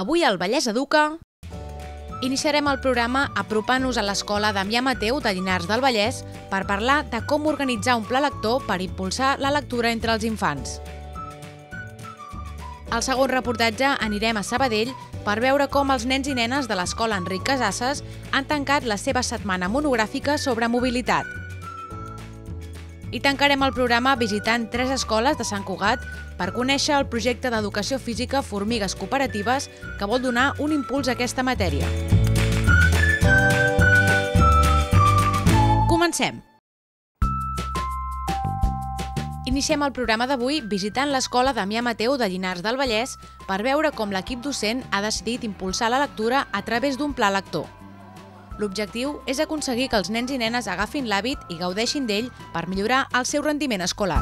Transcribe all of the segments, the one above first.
Avui al Vallès Educa iniciarem el programa apropant-nos a l'escola Damià Mateu de Llinars del Vallès per parlar de com organitzar un pla lector per impulsar la lectura entre els infants. Al segon reportatge anirem a Sabadell per veure com els nens i nenes de l'escola Enric Casasses han tancat la seva setmana monogràfica sobre mobilitat. I tancarem el programa visitant 3 escoles de Sant Cugat per conèixer el projecte d'educació física Formigues Cooperatives que vol donar un impuls a aquesta matèria. Comencem! Iniciem el programa d'avui visitant l'escola Damià Mateu de Llinars del Vallès per veure com l'equip docent ha decidit impulsar la lectura a través d'un pla lector. L'objectiu és aconseguir que els nens i nenes agafin l'hàbit i gaudeixin d'ell per millorar el seu rendiment escolar.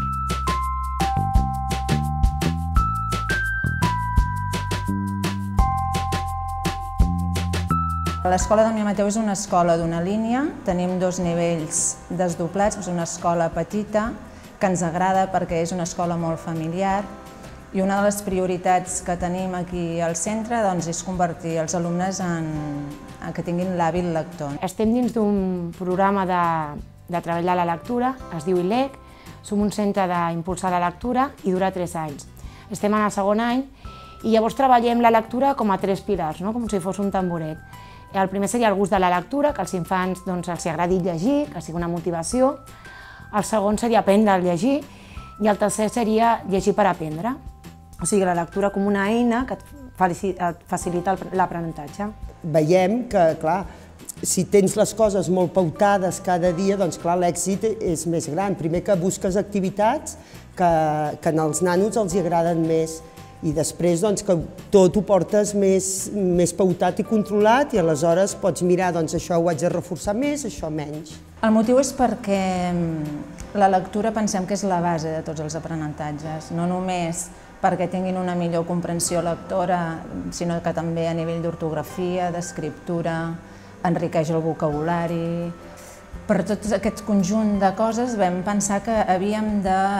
L'escola Damià Mateu és una escola d'una línia, tenim 2 nivells desdoblats, és una escola petita que ens agrada perquè és una escola molt familiar i una de les prioritats que tenim aquí al centre és convertir els alumnes en que tinguin l'hàbit lector. Estem dins d'un programa de treballar la lectura, es diu ILEC, som un centre d'impulsar la lectura i dura 3 anys. Estem en el segon any i llavors treballem la lectura com a 3 pilars, com si fos un tamboret. El primer seria el gust de la lectura, que als infants els agradi llegir, que sigui una motivació. El segon seria aprendre a llegir i el tercer seria llegir per aprendre. O sigui, la lectura com una eina que et facilita l'aprenentatge. Veiem que, clar, si tens les coses molt pautades cada dia, doncs clar, l'èxit és més gran. Primer que busques activitats que als nanos els agraden més i després que tot ho portes més pautat i controlat i aleshores pots mirar, això ho haig de reforçar més, això menys. El motiu és perquè la lectura pensem que és la base de tots els aprenentatges, no només perquè tinguin una millor comprensió lectora, sinó que també a nivell d'ortografia, d'escriptura, enriqueix el vocabulari. Per tot aquest conjunt de coses vam pensar que havíem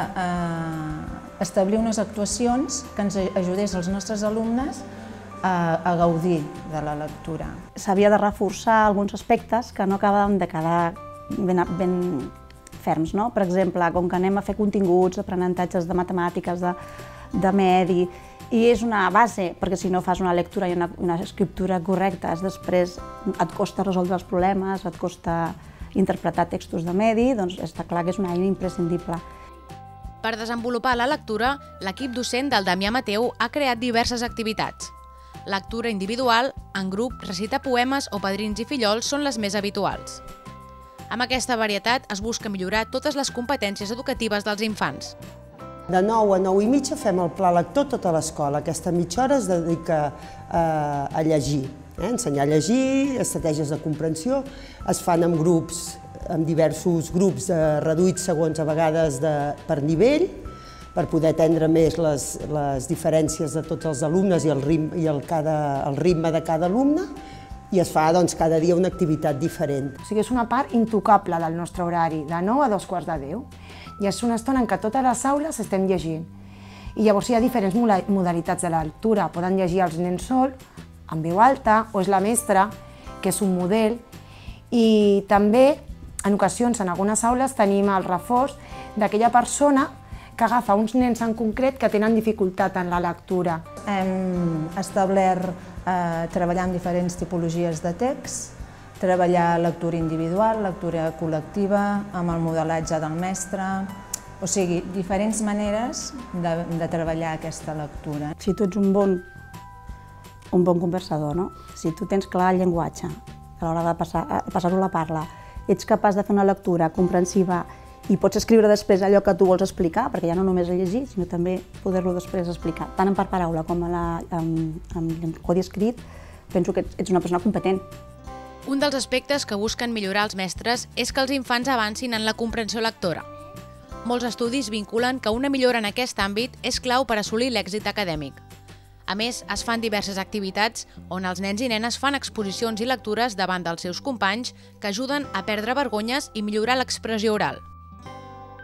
d'establir unes actuacions que ens ajudés als nostres alumnes a gaudir de la lectura. S'havia de reforçar alguns aspectes que no acabaven de quedar ben ferms. Per exemple, com que anem a fer continguts, aprenentatges de matemàtiques, de medi, i és una base, perquè si no fas una lectura i una escriptura correctes, després et costa resoldre els problemes, et costa interpretar textos de medi, doncs està clar que és una eina imprescindible. Per desenvolupar la lectura, l'equip docent del Damià Mateu ha creat diverses activitats. Lectura individual, en grup, recitar poemes o padrins i fillols són les més habituals. Amb aquesta varietat es busca millorar totes les competències educatives dels infants. De 9 a 9 i mitja fem el pla lector tota l'escola. Aquesta mitja hora es dedica a llegir, ensenyar a llegir, estratègies de comprensió. Es fan en grups, en diversos grups reduïts segons a vegades per nivell, per poder atendre més les diferències de tots els alumnes i el ritme de cada alumne. I es fa cada dia una activitat diferent. O sigui, és una part intocable del nostre horari, de 9 a 2:45. I és una estona en què totes les aules estem llegint. I llavors hi ha diferents modalitats de la lectura. Poden llegir els nens sol, en veu alta, o és la mestra, que és un model. I també, en ocasions, en algunes aules, tenim el reforç d'aquella persona que agafa uns nens en concret que tenen dificultat en la lectura. Hem establert treballar amb diferents tipologies de text, treballar lectura individual, lectura col·lectiva, amb el modelatge del mestre, o sigui, diferents maneres de treballar aquesta lectura. Si tu ets un bon conversador, si tu tens clar el llenguatge a l'hora de passar-ho a la parla, ets capaç de fer una lectura comprensiva i pots escriure després allò que tu vols explicar, perquè ja no només llegir, sinó també poder-lo després explicar, tant per paraula com en codi escrit, penso que ets una persona competent. Un dels aspectes que busquen millorar els mestres és que els infants avancin en la comprensió lectora. Molts estudis vinculen que una millora en aquest àmbit és clau per assolir l'èxit acadèmic. A més, es fan diverses activitats on els nens i nenes fan exposicions i lectures davant dels seus companys que ajuden a perdre vergonyes i millorar l'expressió oral.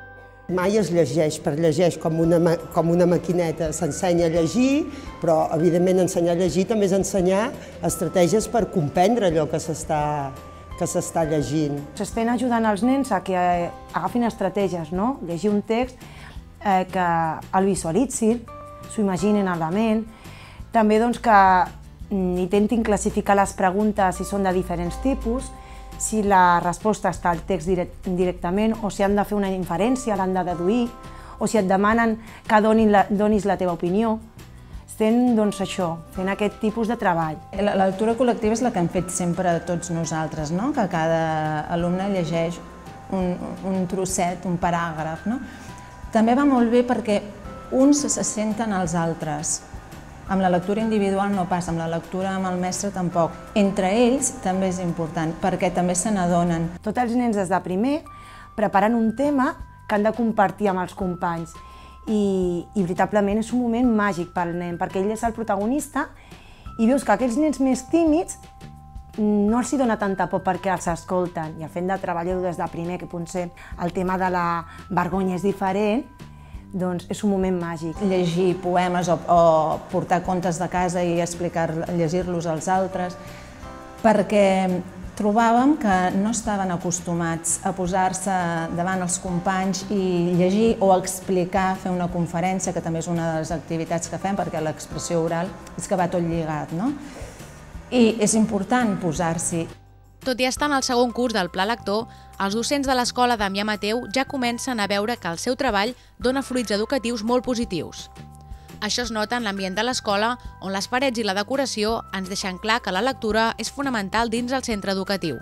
Mai es llegeix per llegeix com una maquineta, s'ensenya a llegir, però evidentment ensenyar a llegir també és ensenyar estratègies per comprendre allò que s'està llegint. S'estan ajudant els nens a que agafin estratègies, no? Llegir un text, que el visualitzin, s'ho imaginin a la ment, també que intentin classificar les preguntes si són de diferents tipus, si la resposta està al text directament o si han de fer una inferència, l'han de deduir, o si et demanen que donis la teva opinió. Estem, això, fent aquest tipus de treball. La lectura col·lectiva és la que hem fet sempre tots nosaltres, no? Que cada alumne llegeix un trosset, un paràgraf, no? També va molt bé perquè uns se senten als altres. Amb la lectura individual no passa, amb la lectura amb el mestre tampoc. Entre ells també és important, perquè també se n'adonen. Tots els nens des de primer preparen un tema que han de compartir amb els companys i veritablement és un moment màgic pel nen, perquè ell és el protagonista i veus que aquells nens més tímids no els dona tanta por perquè els escolten, i el fet de treballar-ho des de primer, que potser el tema de la vergonya és diferent, doncs és un moment màgic. Llegir poemes o portar contes de casa i llegir-los als altres, perquè trobàvem que no estaven acostumats a posar-se davant els companys i llegir o explicar, fer una conferència, que també és una de les activitats que fem, perquè l'expressió oral és que va tot lligat, no? I és important posar-s'hi. Tot i estar en el segon curs del Pla Lector, els docents de l'escola Damià Mateu ja comencen a veure que el seu treball dona fruits educatius molt positius. Això es nota en l'ambient de l'escola, on les parets i la decoració ens deixen clar que la lectura és fonamental dins el centre educatiu.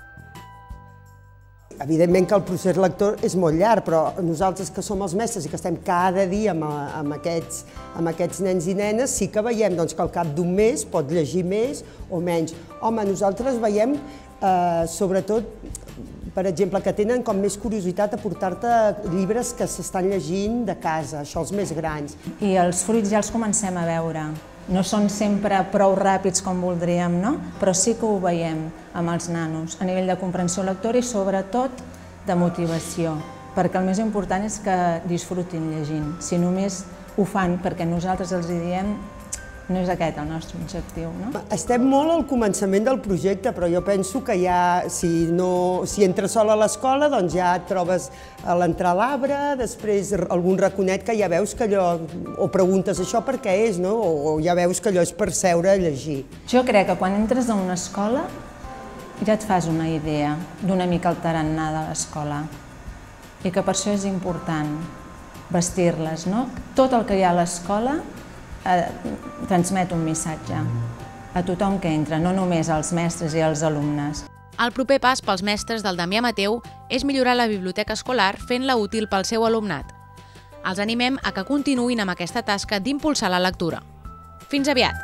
Evidentment que el procés lector és molt llarg, però nosaltres que som els mestres i que estem cada dia amb aquests nens i nenes, sí que veiem que al cap d'un mes pot llegir més o menys. Home, nosaltres veiem sobretot, per exemple, que tenen com més curiositat a portar-te llibres que s'estan llegint de casa, això els més grans. I els fruits ja els comencem a veure. No són sempre prou ràpids com voldríem, no? Però sí que ho veiem amb els nanos, a nivell de comprensió lectora i sobretot de motivació, perquè el més important és que disfrutin llegint. Si només ho fan perquè nosaltres els hi diem, no és aquest el nostre objectiu, no? Estem molt al començament del projecte, però jo penso que ja, si entres sol a l'escola, doncs ja et trobes a l'entrar a l'arbre, després algun raconet que ja veus que allò, o preguntes això per què és, no? O ja veus que allò és per seure a llegir. Jo crec que quan entres a una escola ja et fas una idea d'una mica el tarannà de l'escola i que per això és important vestir-les, no? Tot el que hi ha a l'escola transmet un missatge a tothom que entra, no només als mestres i als alumnes. El proper pas pels mestres del Damià Mateu és millorar la biblioteca escolar fent-la útil pel seu alumnat. Els animem a que continuïn amb aquesta tasca d'impulsar la lectura. Fins aviat!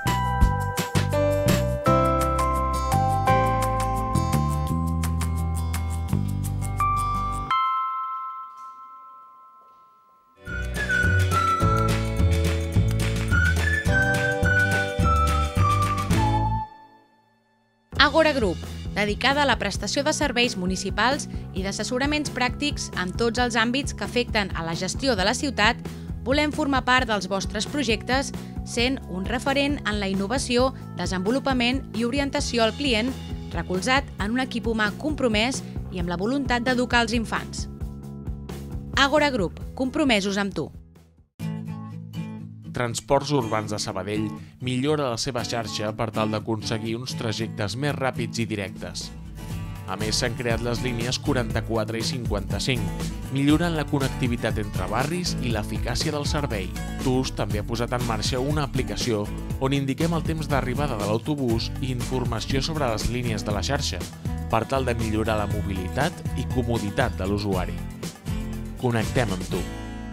Agora Group, dedicada a la prestació de serveis municipals i d'assessoraments pràctics en tots els àmbits que afecten a la gestió de la ciutat, volem formar part dels vostres projectes sent un referent en la innovació, desenvolupament i orientació al client, recolzat en un equip humà compromès i amb la voluntat d'educar els infants. Agora Group, compromesos amb tu. Transports Urbans de Sabadell millora la seva xarxa per tal d'aconseguir uns trajectes més ràpids i directes. A més, s'han creat les línies 44 i 55, millorant la connectivitat entre barris i l'eficàcia del servei. TUS també ha posat en marxa una aplicació on indiquem el temps d'arribada de l'autobús i informació sobre les línies de la xarxa, per tal de millorar la mobilitat i comoditat de l'usuari. Connectem amb tu.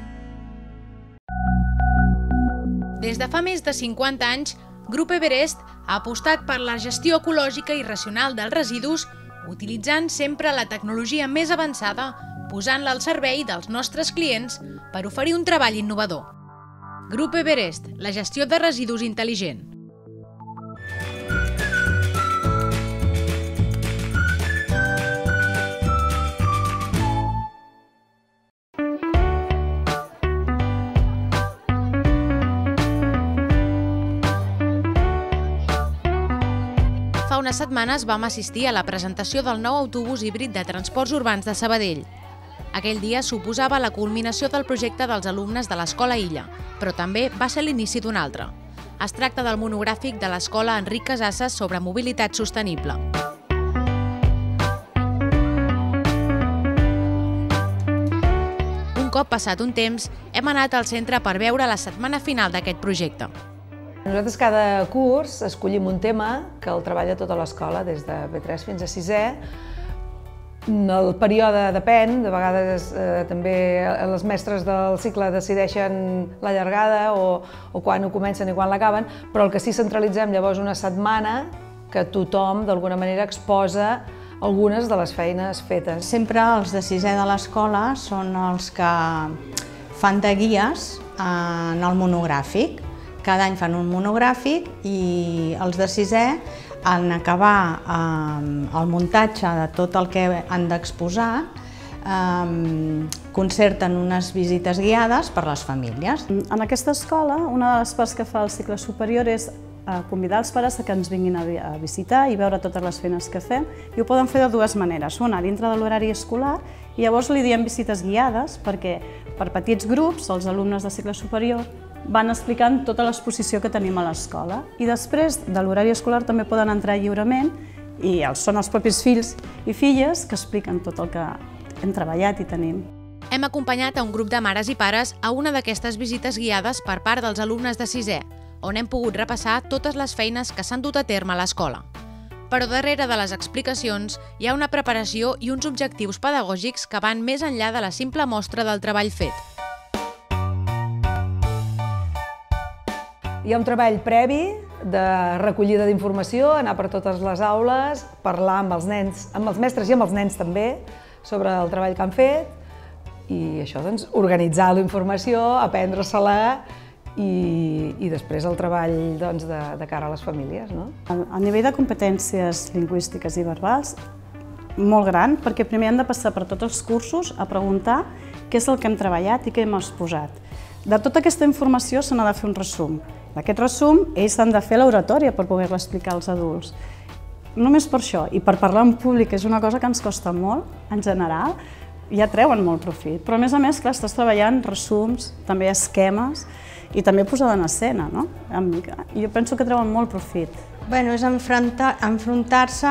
Des de fa més de 50 anys, Grup Everest ha apostat per la gestió ecològica i racional dels residus, utilitzant sempre la tecnologia més avançada, posant-la al servei dels nostres clients per oferir un treball innovador. Grup Everest, la gestió de residus intel·ligent. unes setmanes vam assistir a la presentació del nou autobús híbrid de transports urbans de Sabadell. Aquell dia suposava la culminació del projecte dels alumnes de l'Escola Illa, però també va ser l'inici d'un altre. Es tracta del monogràfic de l'Escola Enric Casasses sobre mobilitat sostenible. Un cop passat un temps, hem anat al centre per veure la setmana final d'aquest projecte. Nosaltres cada curs escollim un tema que el treballa tota l'escola, des de P3 fins a 6è. El període depèn, de vegades també les mestres del cicle decideixen la llargada o quan ho comencen i quan l'acaben, però el que sí centralitzem llavors una setmana que tothom d'alguna manera exposa algunes de les feines fetes. Sempre els de 6è de l'escola són els que fan de guies en el monogràfic. Cada any fan un monogràfic i els de 6è, en acabar el muntatge de tot el que han d'exposar, concerten unes visites guiades per les famílies. En aquesta escola, una de les parts que fa el cicle superior és convidar els pares que ens vinguin a visitar i veure totes les feines que fem, i ho poden fer de dues maneres. Una, dintre de l'horari escolar, i llavors li diem visites guiades, perquè per petits grups, els alumnes de cicle superior, van explicant tota l'exposició que tenim a l'escola. I després de l'horari escolar també poden entrar lliurement i són els propis fills i filles que expliquen tot el que hem treballat i tenim. Hem acompanyat a un grup de mares i pares a una d'aquestes visites guiades per part dels alumnes de 6è, on hem pogut repassar totes les feines que s'han dut a terme a l'escola. Però darrere de les explicacions hi ha una preparació i uns objectius pedagògics que van més enllà de la simple mostra del treball fet. Hi ha un treball previ de recollida d'informació, anar per totes les aules, parlar amb els nens, amb els mestres i amb els nens també, sobre el treball que han fet, i això, doncs, organitzar la informació, aprendre-se-la i després el treball de cara a les famílies. A nivell de competències lingüístiques i verbals, molt gran, perquè primer han de passar per tots els cursos a preguntar què és el que hem treballat i què hem exposat. De tota aquesta informació se n'ha de fer un resum. D'aquest resum, ells han de fer l'oratòria per poder-la explicar als adults. Només per això, i per parlar en públic, és una cosa que ens costa molt, en general, ja treuen molt profit. Però a més, clar, estàs treballant resums, també esquemes, i també posada en escena, no? Jo penso que treuen molt profit. Bueno, és enfrontar-se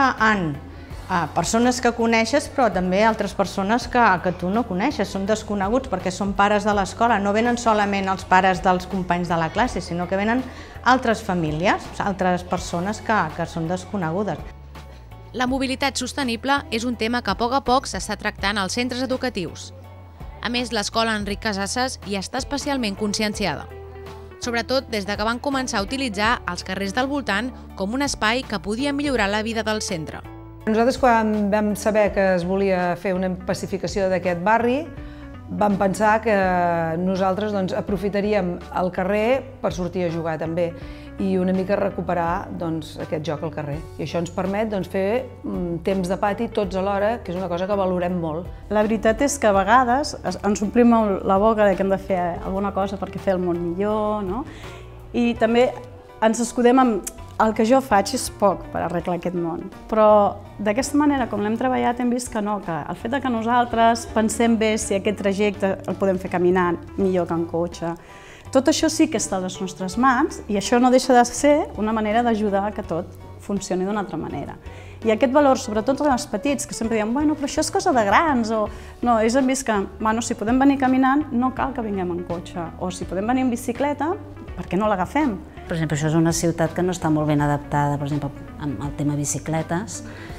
a persones que coneixes, però també altres persones que tu no coneixes, són desconeguts perquè són pares de l'escola, no venen solament els pares dels companys de la classe, sinó que venen altres famílies, altres persones que són desconegudes. La mobilitat sostenible és un tema que a poc s'està tractant als centres educatius. A més, l'escola Enric Casasses hi està especialment conscienciada. Sobretot des que van començar a utilitzar els carrers del voltant com un espai que podia millorar la vida del centre. Nosaltres, quan vam saber que es volia fer una pacificació d'aquest barri, vam pensar que nosaltres aprofitaríem el carrer per sortir a jugar també i una mica recuperar aquest joc al carrer. I això ens permet fer temps de pati tots alhora, que és una cosa que valorem molt. La veritat és que a vegades ens omplim la boca que hem de fer alguna cosa perquè fer el món millor, no? I també ens escudem amb el que jo faig és poc per arreglar aquest món, però d'aquesta manera, com l'hem treballat, hem vist que no, que el fet que nosaltres pensem bé si aquest trajecte el podem fer caminant millor que en cotxe, tot això sí que està a les nostres mans i això no deixa de ser una manera d'ajudar que tot funcioni d'una altra manera. I aquest valor, sobretot en els petits, que sempre diuen, bueno, però això és cosa de grans, o no, ells han vist que, bueno, si podem venir caminant, no cal que vinguem en cotxe, o si podem venir en bicicleta, per què no l'agafem? Per exemple, això és una ciutat que no està molt ben adaptada, per exemple, amb el tema bicicletes,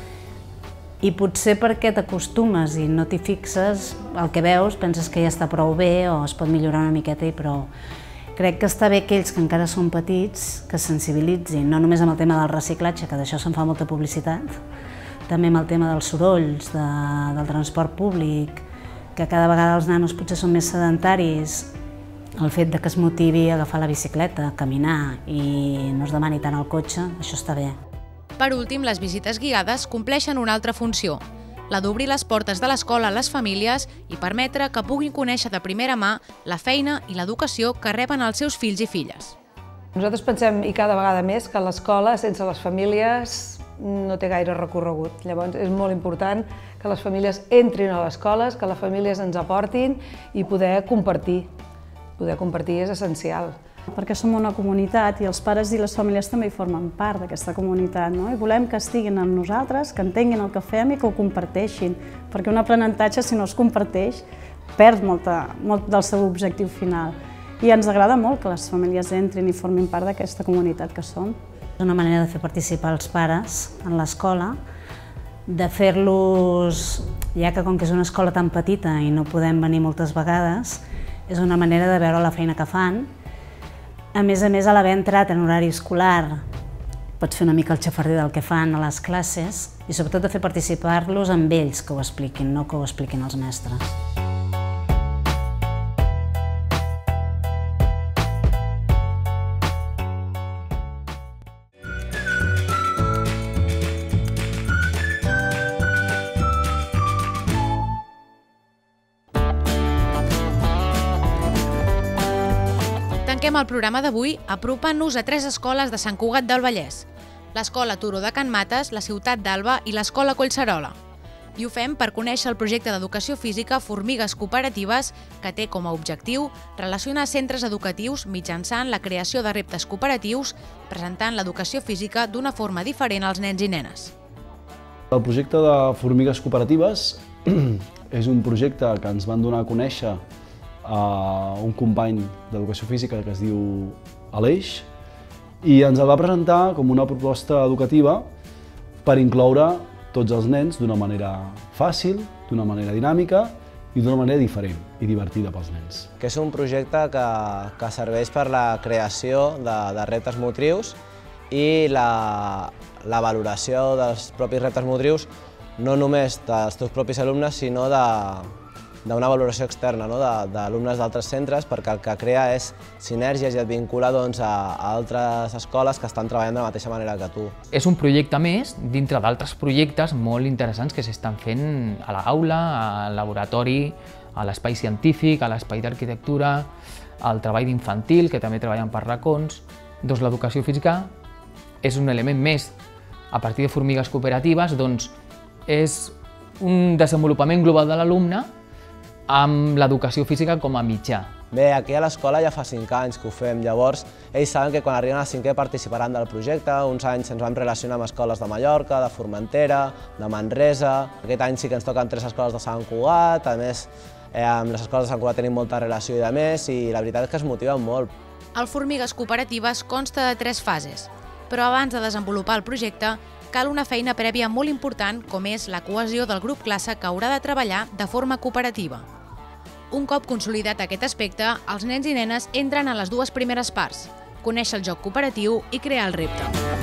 i potser perquè t'acostumes i no t'hi fixes, el que veus, penses que ja està prou bé o es pot millorar una miqueta, però crec que està bé que ells, que encara són petits, que sensibilitzin, no només amb el tema del reciclatge, que d'això se'n fa molta publicitat, també amb el tema dels sorolls, del transport públic, que cada vegada els nanos potser són més sedentaris, el fet que es motivi a agafar la bicicleta, a caminar i no es demani tant el cotxe, això està bé. Per últim, les visites guiades compleixen una altra funció, la d'obrir les portes de l'escola a les famílies i permetre que puguin conèixer de primera mà la feina i l'educació que reben els seus fills i filles. Nosaltres pensem, i cada vegada més, que l'escola sense les famílies no té gaire recorregut. Llavors és molt important que les famílies entrin a les escoles, que les famílies ens aportin i poder compartir. Poder compartir és essencial. Perquè som una comunitat i els pares i les famílies també hi formen part d'aquesta comunitat, no? I volem que estiguin amb nosaltres, que entenguin el que fem i que ho comparteixin, perquè un aprenentatge, si no es comparteix, perd molt del seu objectiu final. I ens agrada molt que les famílies entrin i formin part d'aquesta comunitat que som. És una manera de fer participar els pares en l'escola, de fer-los, ja que com que és una escola tan petita i no podem venir moltes vegades, és una manera de veure la feina que fan. A més, a l'haver entrat en horari escolar, pots fer una mica el xafarder del que fan a les classes i sobretot de fer participar-los amb ells que ho expliquin, no que ho expliquin els mestres. Tanquem el programa d'avui apropant-nos a 3 escoles de Sant Cugat del Vallès: l'Escola Turó de Can Mates, la Ciutat d'Alba i l'Escola Collserola. I ho fem per conèixer el projecte d'educació física Formigues Cooperatives, que té com a objectiu relacionar centres educatius mitjançant la creació de reptes cooperatius, presentant l'educació física d'una forma diferent als nens i nenes. El projecte de Formigues Cooperatives és un projecte que ens van donar a conèixer un company d'educació física que es diu Aleix i ens el va presentar com una proposta educativa per incloure tots els nens d'una manera fàcil, d'una manera dinàmica i d'una manera diferent i divertida pels nens. Que és un projecte que serveix per la creació de reptes motrius i la valoració dels propis reptes motrius no només dels teus propis alumnes, sinó d'una valoració externa, d'alumnes d'altres centres, perquè el que crea és sinergies i et vincula a altres escoles que estan treballant de la mateixa manera que tu. És un projecte més dintre d'altres projectes molt interessants que s'estan fent a l'aula, al laboratori, a l'espai científic, a l'espai d'arquitectura, al treball d'infantil, que també treballen per racons. Doncs l'educació física és un element més. A partir de Formigues Cooperatives, doncs, és un desenvolupament global de l'alumne amb l'educació física com a mitjà. Bé, aquí a l'escola ja fa 5 anys que ho fem, llavors ells saben que quan arriben a 5è participaran del projecte. Uns anys ens vam relacionar amb escoles de Mallorca, de Formentera, de Manresa. Aquest any sí que ens toquen 3 escoles de Sant Cugat, a més amb les escoles de Sant Cugat tenim molta relació i de més, i la veritat és que es motiven molt. El Formigues Cooperatives consta de 3 fases, però abans de desenvolupar el projecte cal una feina prèvia molt important com és la cohesió del grup classe que haurà de treballar de forma cooperativa. Un cop consolidat aquest aspecte, els nens i nenes entren a les 2 primeres parts: conèixer el joc cooperatiu i crear el repte.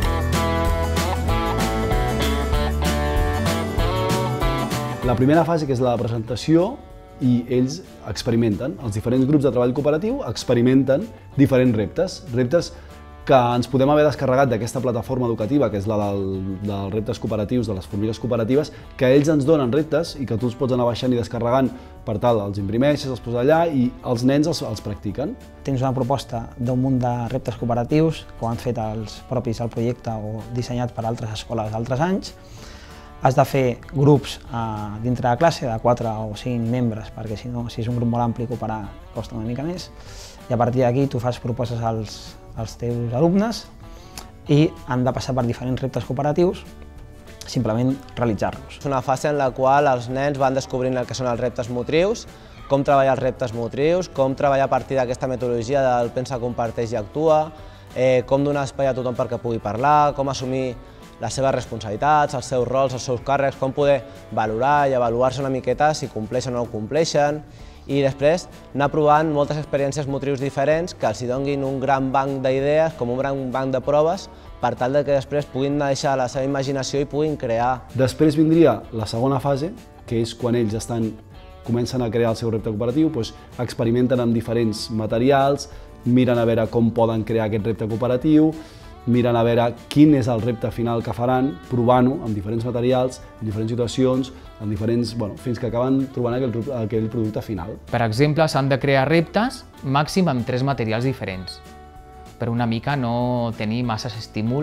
La primera fase, que és la presentació, i ells experimenten. Els diferents grups de treball cooperatiu experimenten diferents reptes que ens podem haver descarregat d'aquesta plataforma educativa, que és la dels reptes cooperatius, de les formigues cooperatives, que ells ens donen reptes i que tu els pots anar baixant i descarregant per tal, els imprimeixes, els poses allà i els nens els practiquen. Tens una proposta d'un munt de reptes cooperatius que ho han fet els propis al projecte o dissenyat per altres escoles d'altres anys. Has de fer grups dintre de classe de 4 o 5 membres, perquè si no, si és un grup molt ampli, cooperar costa una mica més. I a partir d'aquí tu fas propostes als teus alumnes i han de passar per diferents reptes cooperatius, simplement realitzar-los. És una fase en la qual els nens van descobrint el que són els reptes motrius, com treballar els reptes motrius, com treballar a partir d'aquesta metodologia del pensa, comparteix i actua, com donar espai a tothom perquè pugui parlar, com assumir les seves responsabilitats, els seus rols, els seus càrrecs, com poder valorar i avaluar-se una miqueta si compleixen o no compleixen, i després anar provant moltes experiències motrius diferents que els donin un gran banc d'idees, com un gran banc de proves, per tal que després puguin deixar la seva imaginació i puguin crear. Després vindria la segona fase, que és quan ells comencen a crear el seu repte cooperatiu, experimenten amb diferents materials, miren a veure com poden crear aquest repte cooperatiu, miren a veure quin és el repte final que faran, provant-ho amb diferents materials, en diferents situacions, fins que acaben trobant aquell producte final. Per exemple, s'han de crear reptes màxim amb 3 materials diferents, per una mica no tenir masses estímuls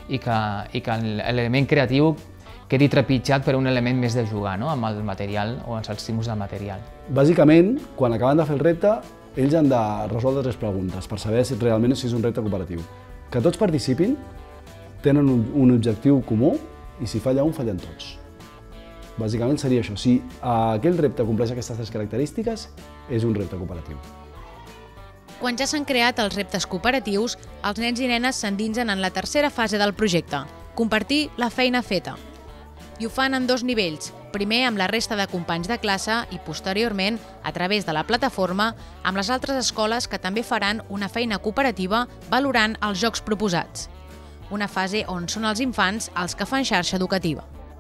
i que l'element creatiu quedi trepitjat per un element més de jugar, no?, amb el material o els estímuls del material. Bàsicament, quan acaben de fer el repte, ells han de resoldre 3 preguntes per saber si realment és un repte cooperatiu. Que tots participin, tenen un objectiu comú i si falla un, fallen tots. Bàsicament seria això. Si aquell repte compleix aquestes 3 característiques, és un repte cooperatiu. Quan ja s'han creat els reptes cooperatius, els nens i nenes s'endinsen en la tercera fase del projecte, compartir la feina feta. I ho fan en 2 nivells, primer amb la resta de companys de classe i posteriorment, a través de la plataforma, amb les altres escoles que també faran una feina cooperativa valorant els jocs proposats. Una fase on són els infants els que fan xarxa educativa.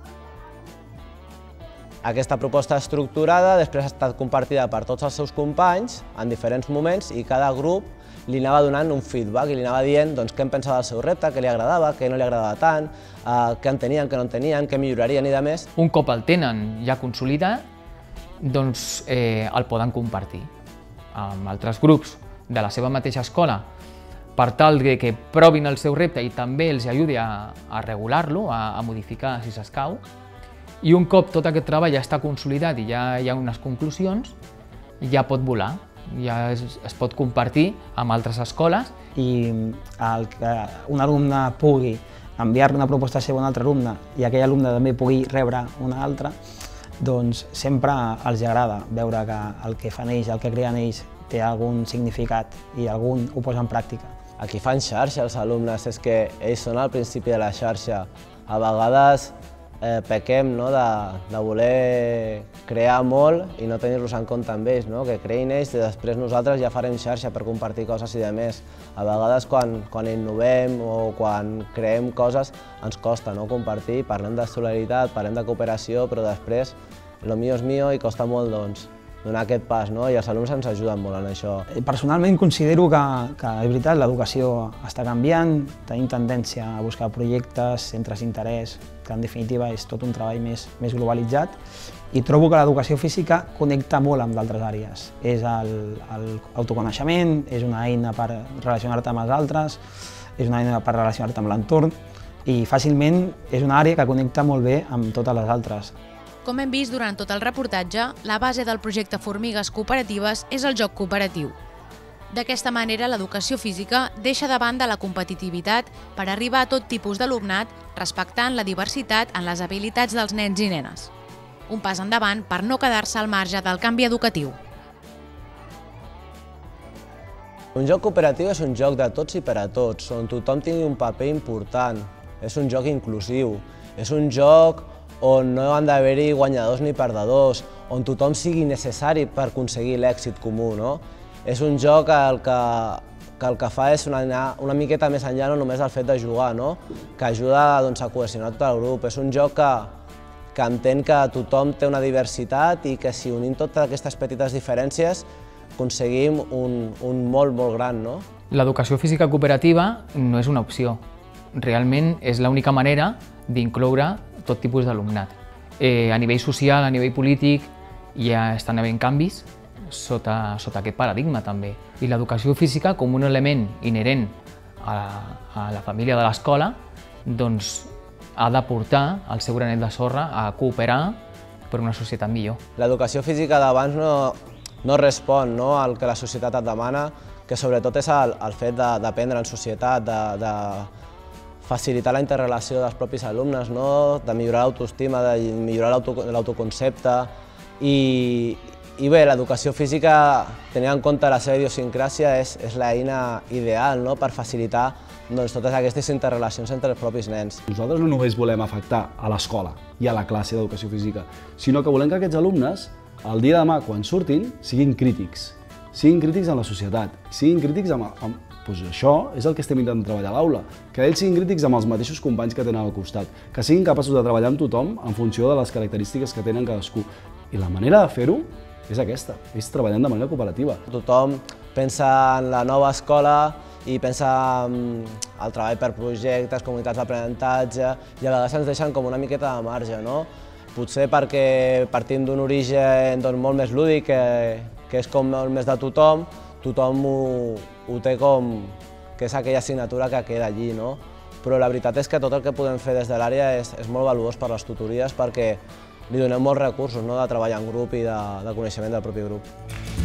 Aquesta proposta estructurada després ha estat compartida per tots els seus companys en diferents moments i cada grup li anava donant un feedback i li anava dient què en pensava del seu repte, què li agradava, què no li agradava tant, què entenien, què no entenien, què millorarien i de més. Un cop el tenen ja consolidat, doncs el poden compartir amb altres grups de la seva mateixa escola per tal que provin el seu repte i també els ajudi a regular-lo, a modificar si s'escau. I un cop tot aquest treball ja està consolidat i ja hi ha unes conclusions, ja pot volar, ja es pot compartir amb altres escoles. I el que un alumne pugui enviar-li una proposta seva a un altre alumne i aquell alumne també pugui rebre una altra, doncs sempre els agrada veure que el que fan ells, el que creen ells, té algun significat i algun ho posa en pràctica. Aquí fan xarxa els alumnes, és que ells són al principi de la xarxa. A vegades pequem de voler crear molt i no tenir-los en compte amb ells, que creïn ells i després nosaltres ja farem xarxa per compartir coses i de més. A vegades quan innovem o quan creem coses ens costa compartir, parlem de solidaritat, parlem de cooperació, però després lo mío és mío i costa molt donar aquest pas, i els alumnes ens ajuden molt en això. Personalment considero que és veritat, l'educació està canviant, tenim tendència a buscar projectes, centres d'interès, que en definitiva és tot un treball més globalitzat, i trobo que l'educació física connecta molt amb d'altres àrees. És l'autoconeixement, és una eina per relacionar-te amb els altres, és una eina per relacionar-te amb l'entorn, i fàcilment és una àrea que connecta molt bé amb totes les altres. Com hem vist durant tot el reportatge, la base del projecte Formigues Cooperatives és el joc cooperatiu. D'aquesta manera, l'educació física deixa de banda la competitivitat per arribar a tot tipus d'alumnat, respectant la diversitat en les habilitats dels nens i nenes. Un pas endavant per no quedar-se al marge del canvi educatiu. Un joc cooperatiu és un joc de tots i per a tots, on tothom tingui un paper important. És un joc inclusiu, és un joc on no han d'haver-hi guanyadors ni perdedors, on tothom sigui necessari per aconseguir l'èxit comú. És un joc que el que fa és anar una miqueta més enllà no només del fet de jugar, que ajuda a cohesionar tot el grup. És un joc que entén que tothom té una diversitat i que si unim totes aquestes petites diferències aconseguim un molt gran. L'educació física cooperativa no és una opció. Realment és l'única manera d'incloure tot tipus d'alumnat. A nivell social, a nivell polític, ja estan havent canvis sota aquest paradigma també. I l'educació física, com un element inherent a la família de l'escola, doncs ha de portar el seu granet de sorra a cooperar per una societat millor. L'educació física d'abans no respon al que la societat et demana, que sobretot és el fet d'aprendre en societat, de facilitar la interrelació dels propis alumnes, de millorar l'autoestima, de millorar l'autoconcepte. I bé, l'educació física, tenint en compte la seva idiosincràsia, és l'eina ideal per facilitar totes aquestes interrelacions entre els propis nens. Nosaltres no només volem afectar a l'escola i a la classe d'educació física, sinó que volem que aquests alumnes, el dia de demà, quan surtin, siguin crítics. Siguin crítics amb la societat, siguin crítics amb... Doncs això és el que estem intentant treballar a l'aula, que ells siguin crítics amb els mateixos companys que tenen al costat, que siguin capaços de treballar amb tothom en funció de les característiques que tenen cadascú. I la manera de fer-ho és aquesta, és treballant de manera cooperativa. Tothom pensa en la nova escola i pensa en el treball per projectes, comunitats d'aprenentatge, i a vegades ens deixen com una miqueta de marge, Potser perquè partim d'un origen molt més lúdic, que és com molt més de tothom ho té com que és aquella assignatura que queda allí, però la veritat és que tot el que podem fer des de l'àrea és molt valuós per les tutories perquè li donem molts recursos de treball en grup i de coneixement del propi grup.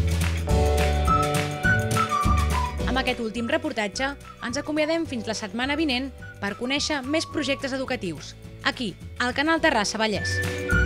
Amb aquest últim reportatge ens acomiadem fins la setmana vinent per conèixer més projectes educatius, aquí, al canal Terrassa Vallès.